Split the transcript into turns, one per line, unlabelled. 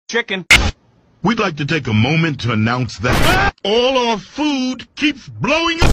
chicken.
We'd like to take a moment to announce that all our food keeps blowing up.